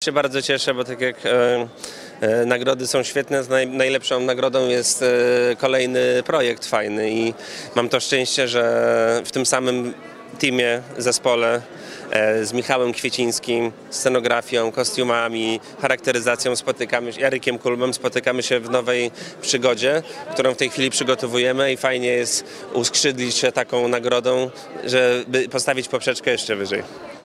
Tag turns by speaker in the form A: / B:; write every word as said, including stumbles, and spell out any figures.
A: się bardzo cieszę, bo tak jak e, e, nagrody są świetne, naj, najlepszą nagrodą jest e, kolejny projekt fajny i mam to szczęście, że w tym samym teamie, zespole e, z Michałem Kwiecińskim, scenografią, kostiumami, charakteryzacją spotykamy się, Jarykiem Kulbem spotykamy się w nowej przygodzie, którą w tej chwili przygotowujemy i fajnie jest uskrzydlić się taką nagrodą, żeby postawić poprzeczkę jeszcze wyżej.